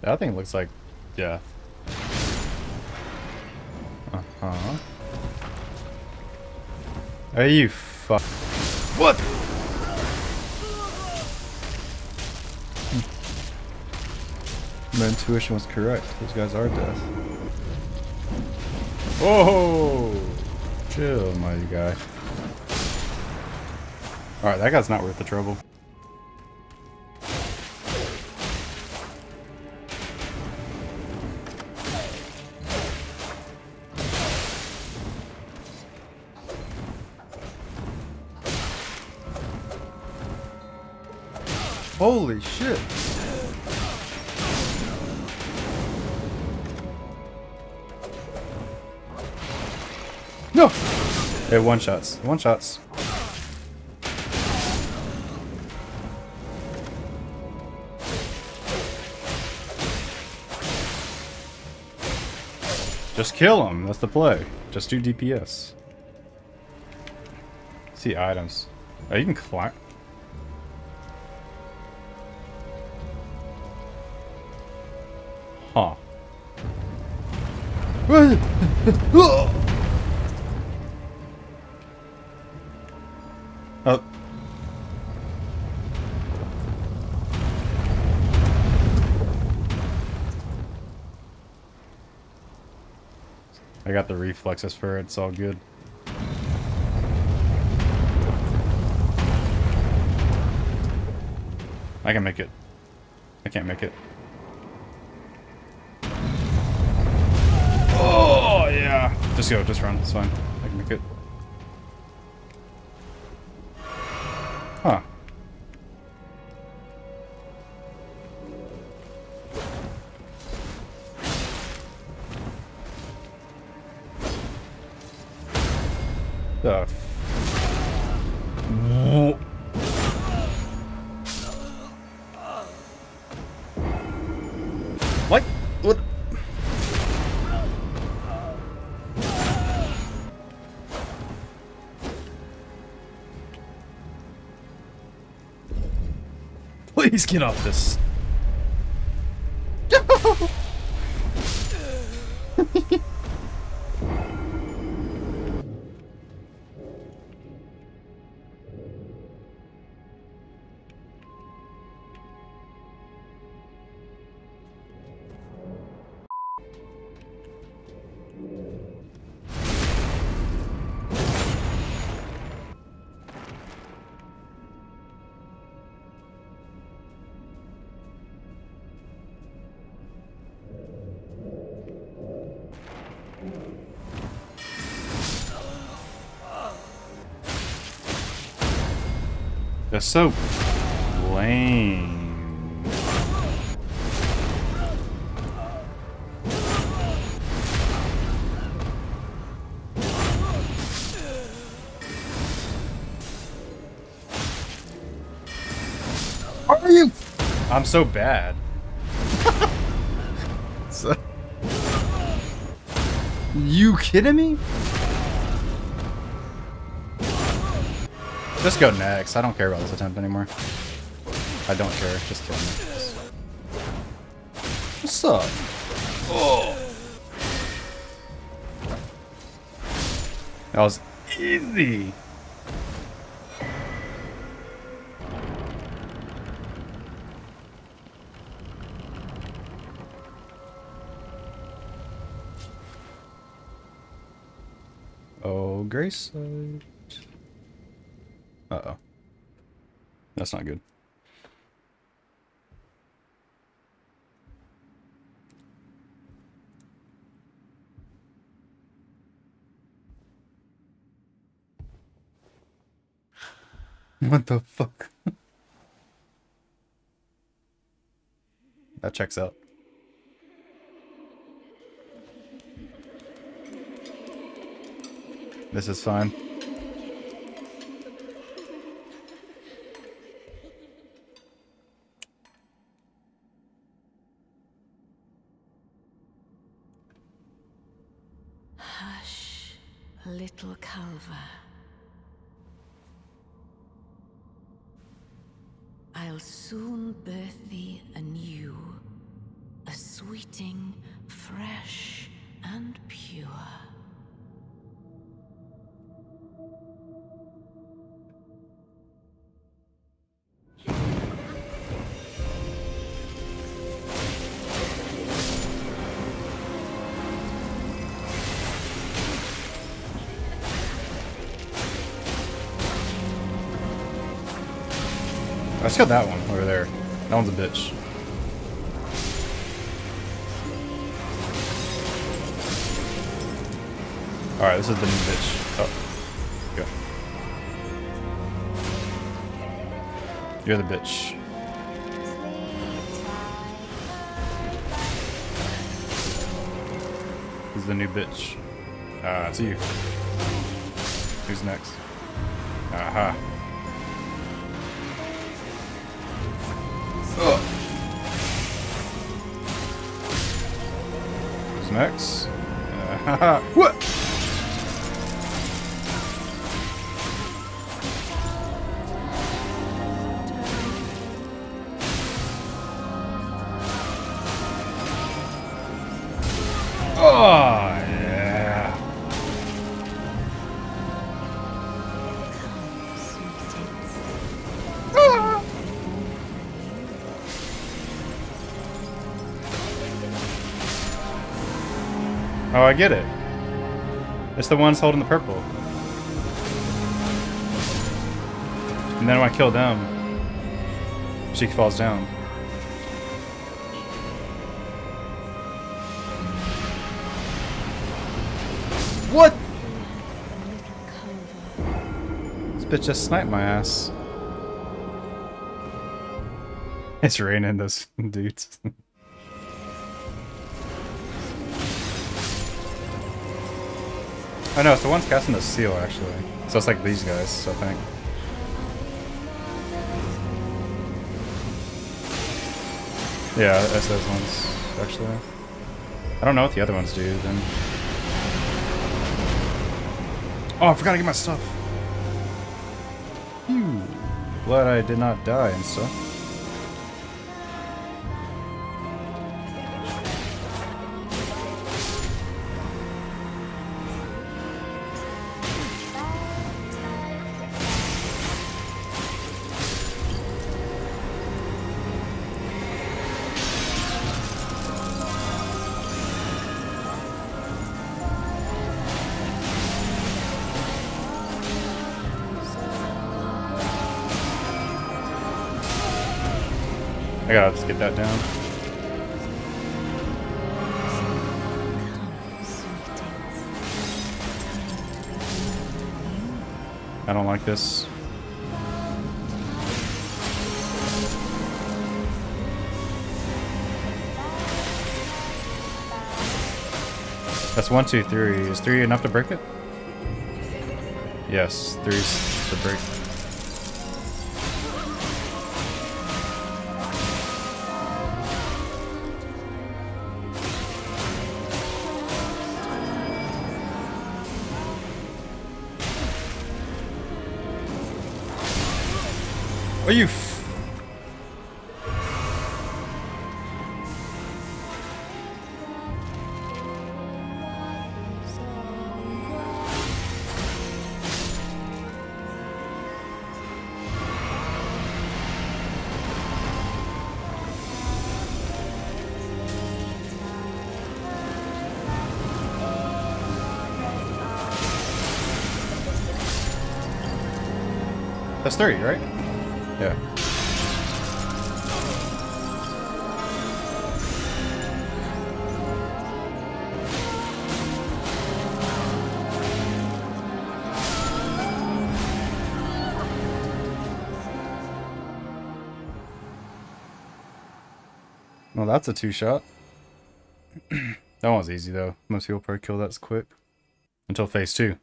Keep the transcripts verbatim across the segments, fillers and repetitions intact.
That thing looks like death. Uh-huh. Are you fuck? What? My intuition was correct. Those guys are death. Whoa! Chill, mighty guy. Alright, that guy's not worth the trouble. Holy shit! No! Hey, one shots. One shots. Just kill him. That's the play. Just do D P S. See items. Oh, you can climb. Huh. Oh. I got the reflexes for it, it's all good. I can make it. I can't make it. Oh, yeah. Just go, just run, it's fine. I can make it. Huh. The f What? What? Please get off this. They're so lame. Are you? I'm so bad. So, you kidding me? Just go next. I don't care about this attempt anymore. I don't care. Just kill me. What's up? Oh. That was easy. Oh, Grace. Uh... Uh-oh. That's not good. What the fuck? That checks out. This is fine. Little Calva. I'll soon birth thee anew, a sweeting, fresh and pure. I just got that one over there. That one's a bitch. Alright, this is the new bitch. Oh. Go. You're the bitch. This is the new bitch. Ah, uh, it's you. Who's next? Aha. Ugh. Who's next? Uh, what? Oh, yeah. Ah. Oh, I get it. It's the ones holding the purple. And then when I kill them, she falls down. What? This bitch just sniped my ass. It's raining those dudes. Oh no, it's the ones casting the seal actually. So it's like these guys, I think. Yeah, that's those ones actually. I don't know what the other ones do then. Oh, I forgot to get my stuff. Phew. Glad I did not die and stuff. I gotta just get that down. I don't like this. That's one, two, three. Is three enough to break it? Yes, three's the break. Are you f That's thirty, right? Yeah. Well, that's a two-shot. That one was easy, though. Most people probably kill that quick. Until phase two.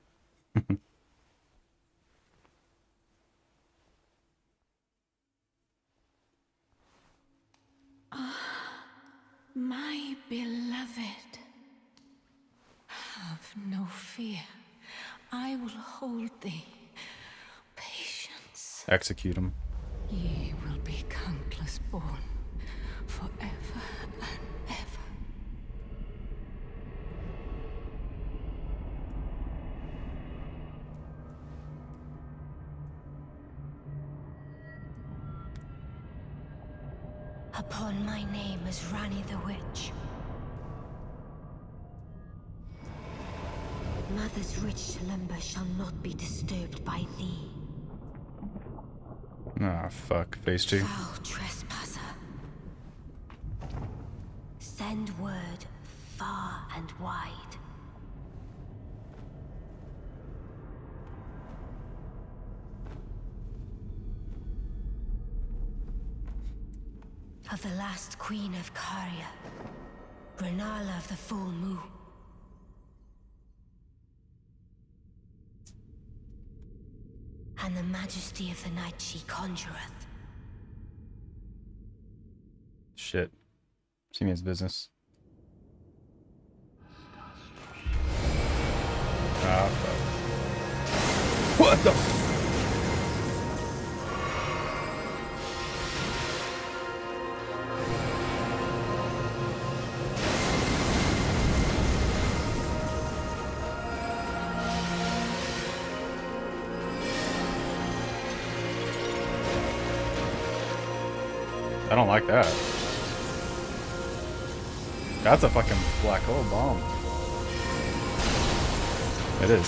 My beloved, have no fear. I will hold thee. Patience. Execute him. Ye will be countless born, forever and ever. upon my name as Rani the Witch. Mother's rich slumber shall not be disturbed by thee. Ah, fuck. Phase two. Foul trespasser. Send word far and wide. Of the last queen of Caria, Rennala of the full moon. And the majesty of the night she conjureth. Shit. See me as business. Ah, fuck. What the f- I don't like that. That's a fucking black hole bomb. It is.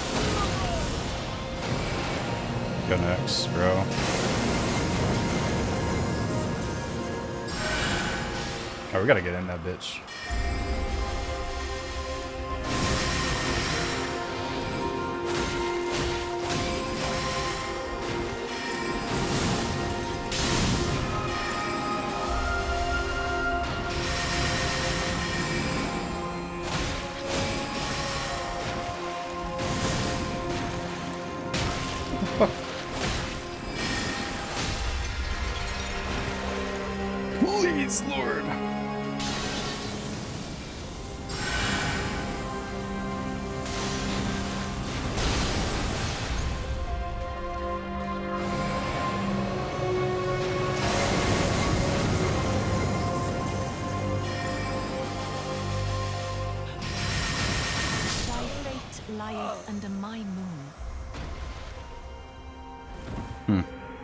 Go next, bro. Oh, we gotta get in that bitch. Please, Lord. Thy fate lieth under my moon. Hmm.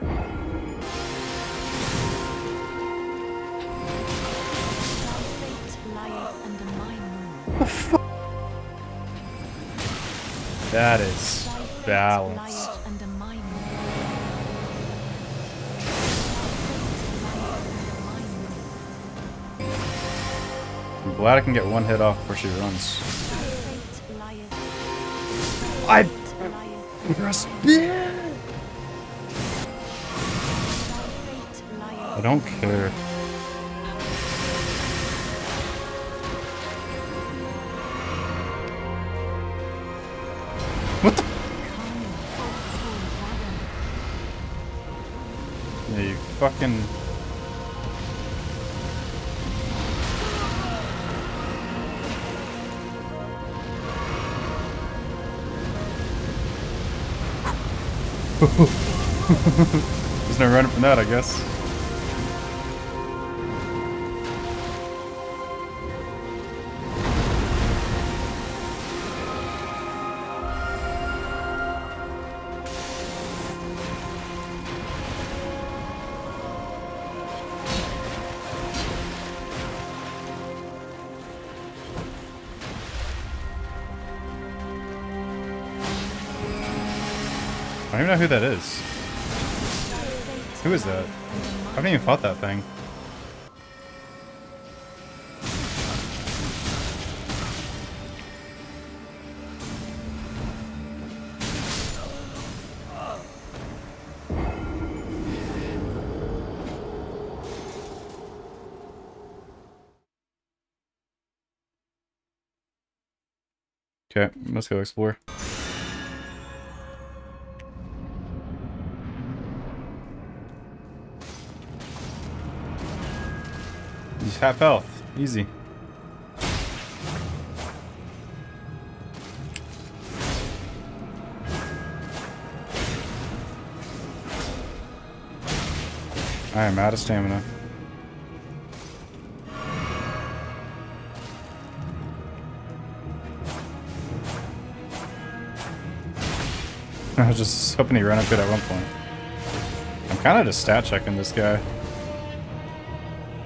Thy fate lieth under my moon. What the fuck? That is Thy fate balance. lieth under my moon. I'm glad I can get one hit off before she runs. Thy fate lieth. I. Lieth. Press Thy fate lieth. I don't care. What the? Come, hopeful dragon. Yeah, you fucking. There's no running from that, I guess. I don't even know who that is. Who is that? I haven't even fought that thing. Okay, let's go explore. He's half health. Easy. I am out of stamina. I was just hoping he ran up good at one point. I'm kind of just stat checking this guy.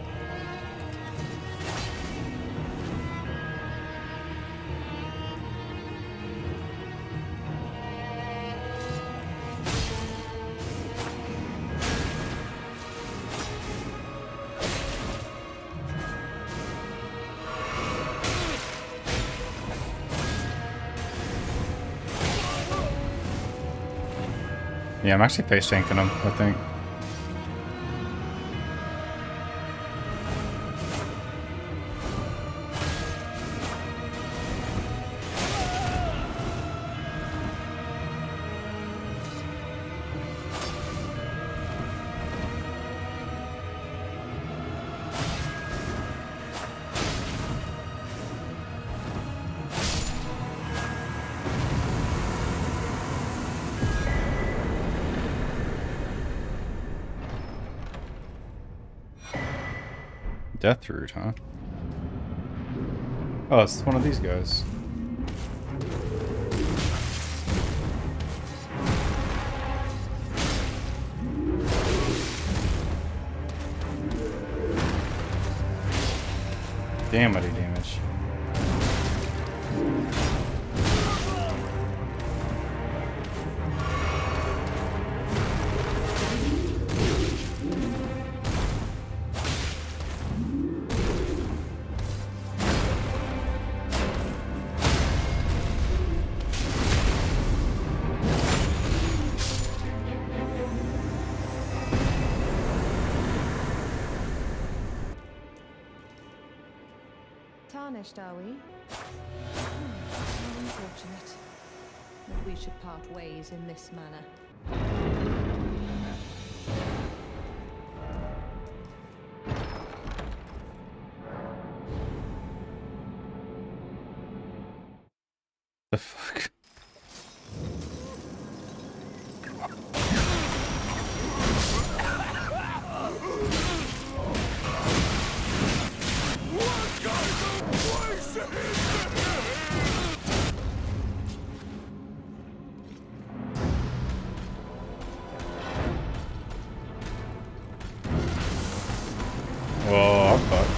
Yeah, I'm actually face tanking him, I think. Death root, huh? Oh, it's one of these guys. Damn, what he damage. Tarnished, are we? Hmm, how unfortunate that we should part ways in this manner. The fuck? Whoa, I'm fucked.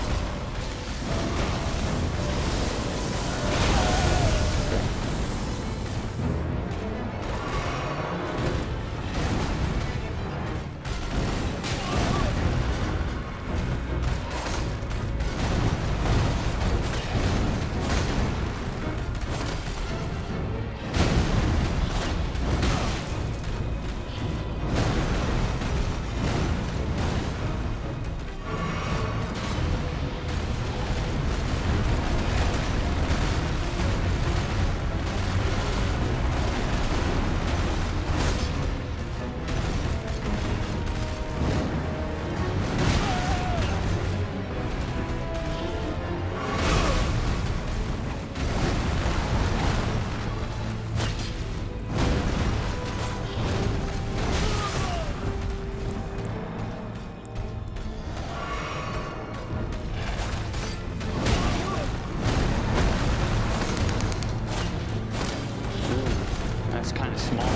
That's kind of small.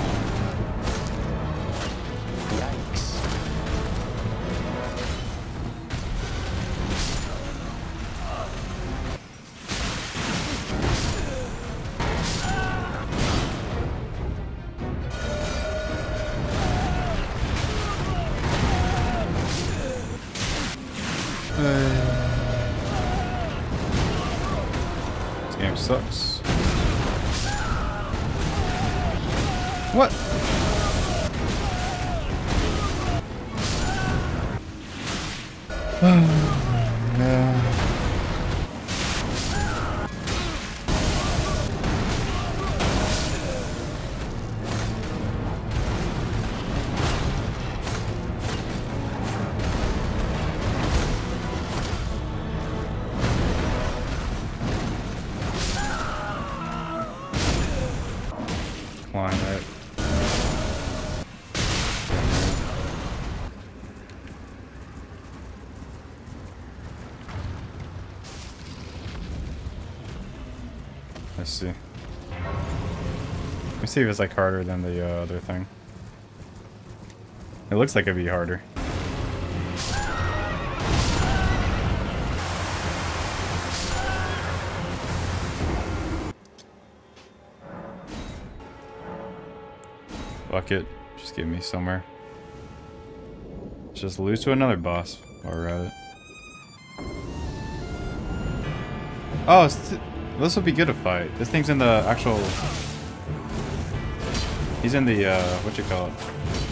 Yikes. This game sucks. What? Oh, no. Climb it. Let's see. Let me see if it's like harder than the uh, other thing. It looks like it'd be harder. Fuck it. Just give me somewhere. Let's just lose to another boss while we're at it. Oh, it's th this would be good to fight. This thing's in the actual... He's in the, uh, what you call it?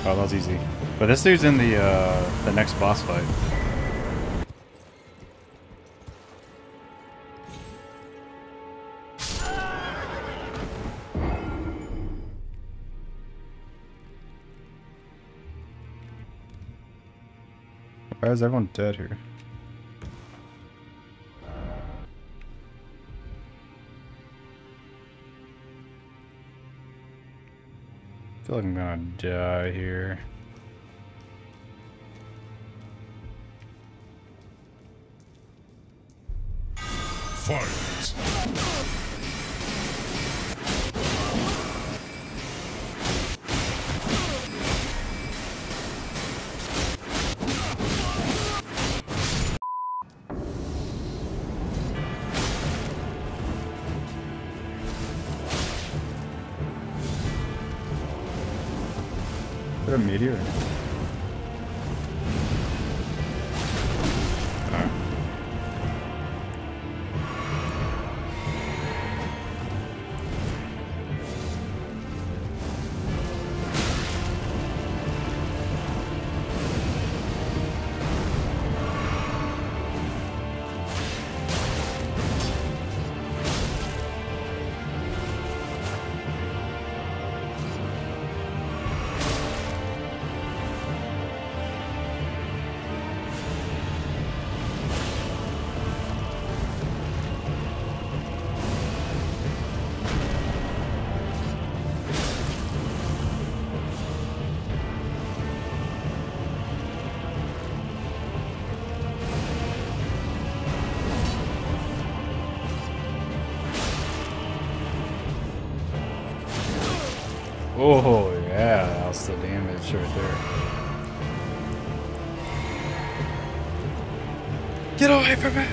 Oh, that was easy. But this dude's in the uh, the next boss fight. Why is everyone dead here? I feel like I'm gonna die here. Fight! Is that a meteor? Alright. Oh, yeah, that was the damage right there. Get away from me!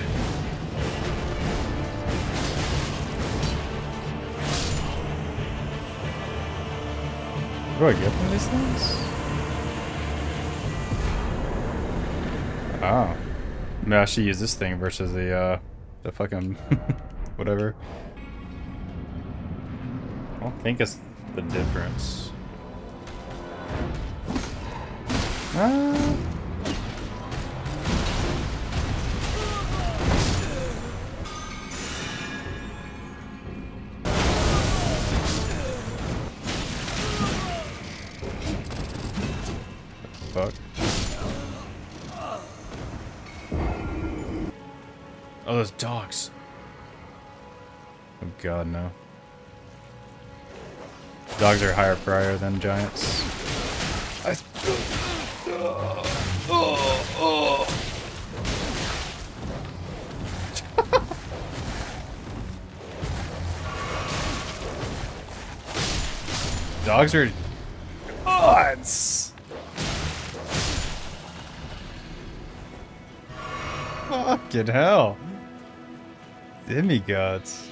What do I get from these things? Oh. Maybe I should use this thing versus the, uh, the fucking whatever. I don't think it's the difference. Ah. Fuck. Oh, those dogs. Oh god, no. Dogs are higher prior than giants. I, oh, oh, oh. Dogs are gods. Fucking hell. Demigods.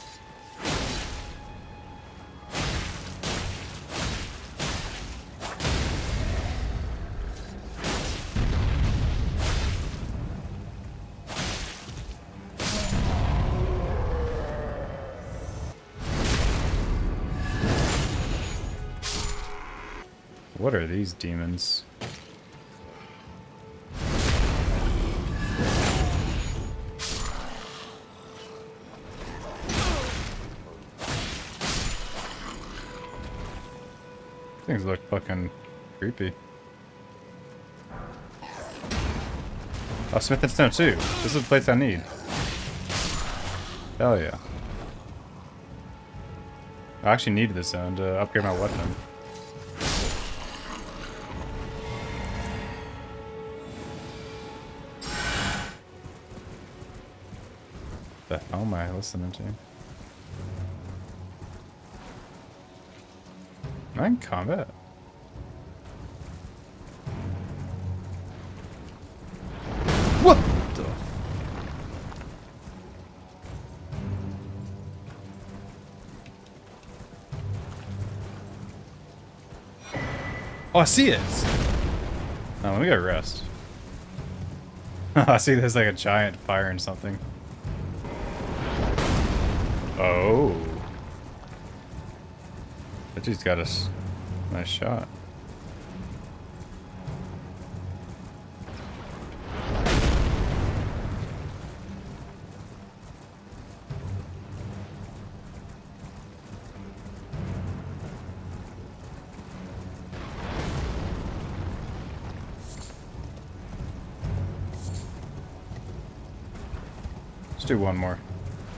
What are these demons? Things look fucking creepy. Oh, Smith and Stone too. This is the place I need. Hell yeah. I actually needed this zone to upgrade my weapon. The hell am I listening to? Am I in combat? What the? Oh, I see it! Oh, let me go rest. I see there's like a giant firing something. Oh. That dude's got a nice shot. Let's do one more.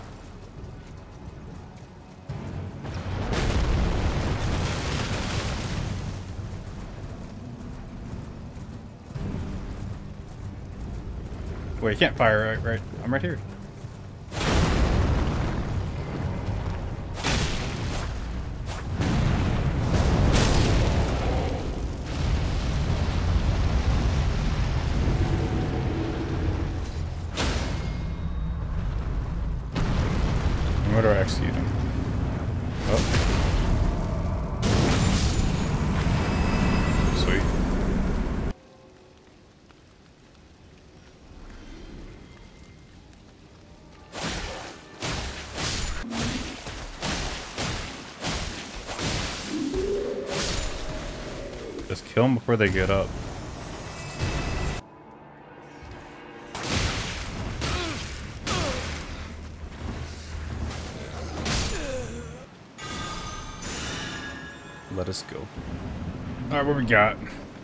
Wait, you can't fire right, right. I'm right here. Where do I execute him? Oh. Sweet. Just kill them before they get up. Let us go. Alright, what we got?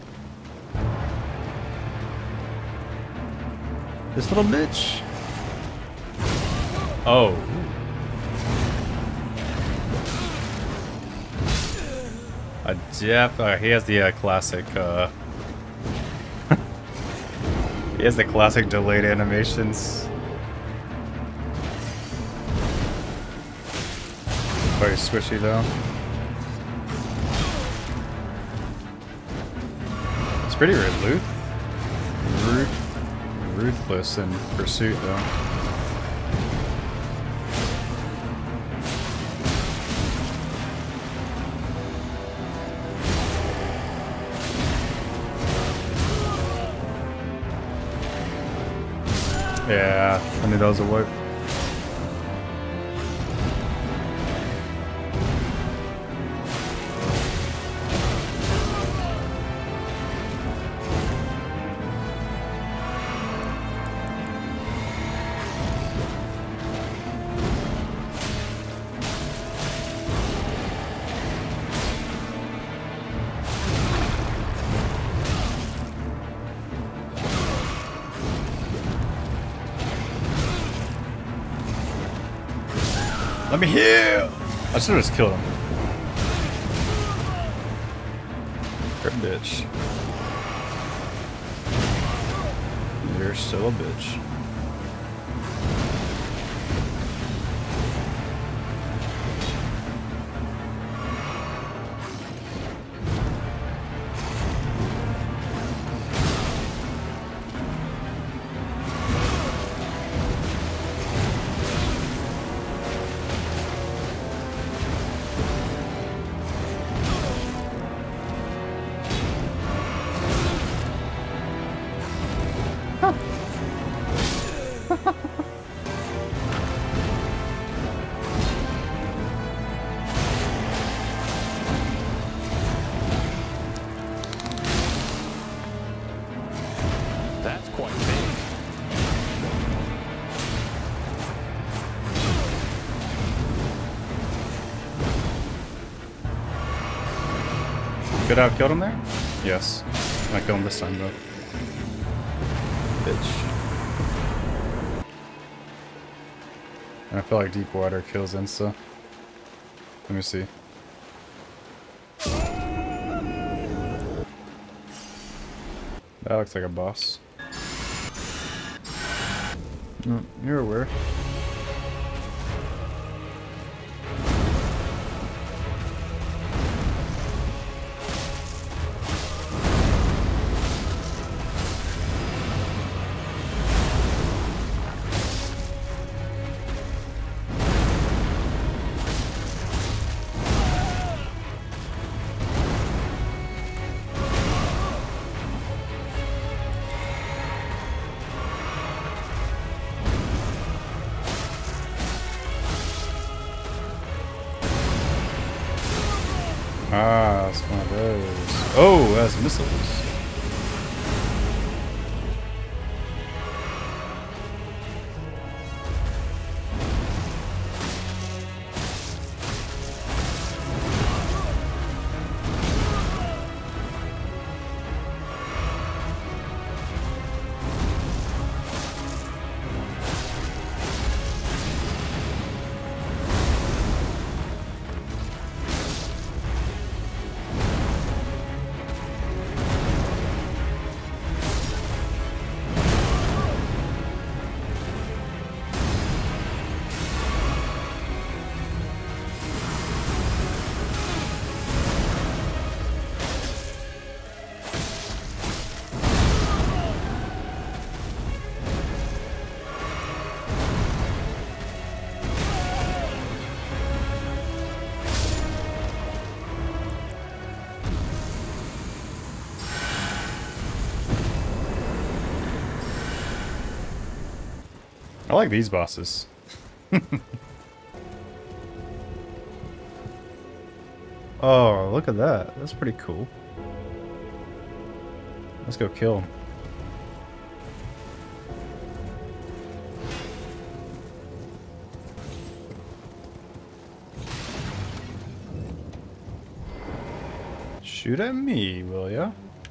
This little bitch. Oh. A def. Uh, he has the uh, classic. Uh, he has the classic delayed animations. Very squishy though. It's pretty rude, rude, ruthless in pursuit, though. Yeah, I knew that was a wipe. Let me heal! I should have just killed him. You're a bitch. You're still a bitch. That's quite big. Could I have killed him there? Yes. I killed him this time though. Bitch. And I feel like deep water kills insta. Let me see. That looks like a boss. No, you're aware. Ah, that's one of those. Oh, that's missiles. I like these bosses. Oh, look at that. That's pretty cool. Let's go kill him. Shoot at me, will ya?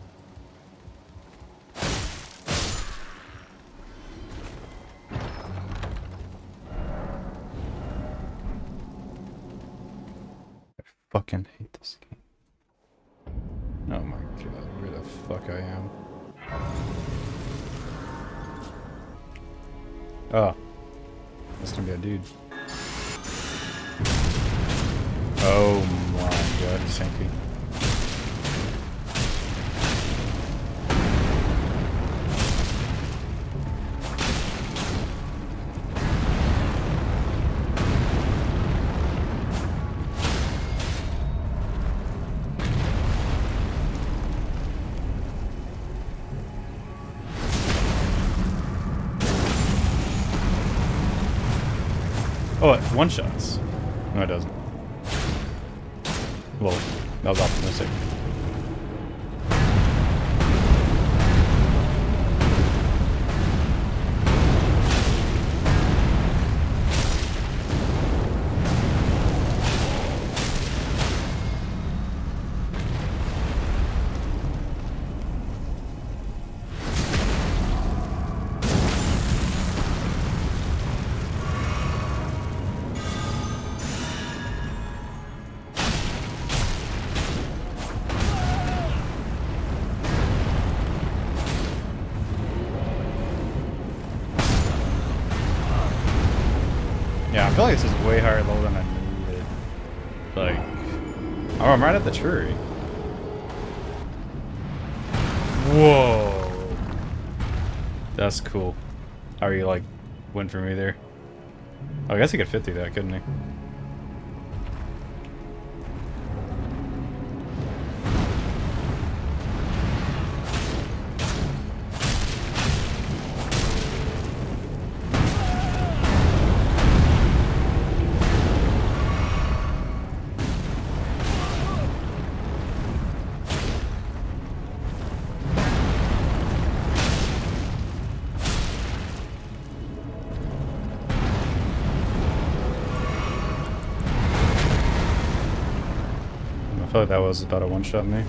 I fucking hate this game. Oh my god, where the fuck I am. Oh. That's gonna be a dude. Oh my god, he's tanky. Oh, it one shots. No, it doesn't. Well, that was optimistic. Yeah, I feel like this is way higher level than I needed. Like, oh, I'm right at the tree. Whoa. That's cool. How are you, like, went for me there? Oh, I guess he could fit through that, couldn't he? I feel like that was about a one-shot me.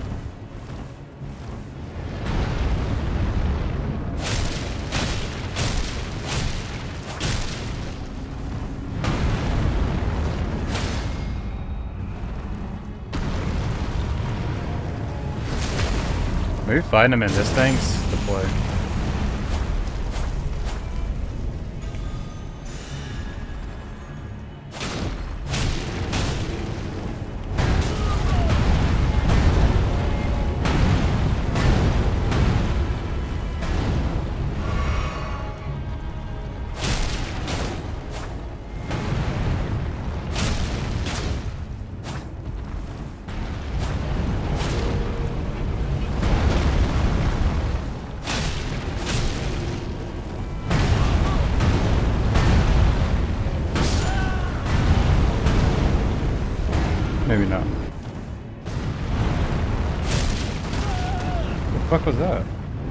Maybe fighting him in this thing's the play. Maybe not. What the fuck was that?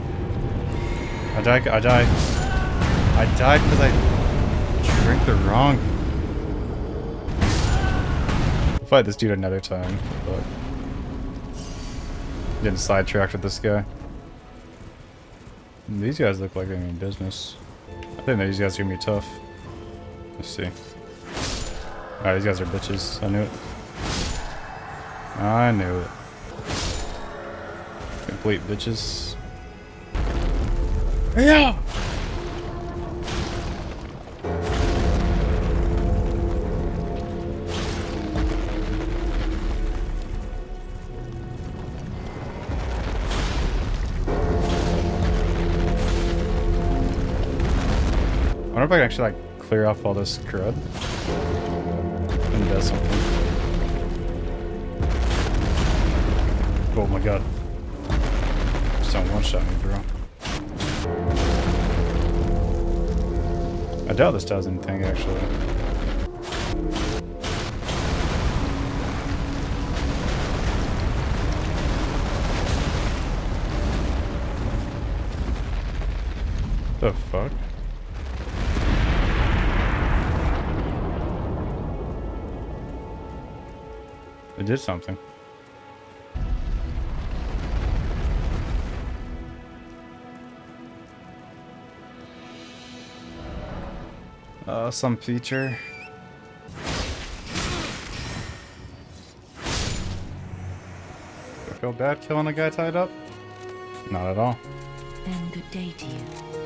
I died. I died. I died because I drank the wrong. We'll fight this dude another time, but getting sidetracked with this guy. These guys look like they mean business. I think these guys are gonna be tough. Let's see. Alright, these guys are bitches. I knew it. I knew it. Complete bitches. Yeah! I wonder if I can actually like clear off all this crud and does something. Oh my god. Just don't one shot me, bro. I doubt this does anything, actually. The fuck? It did something. Uh, some feature. Do I feel bad killing a guy tied up? Not at all. Then good day to you.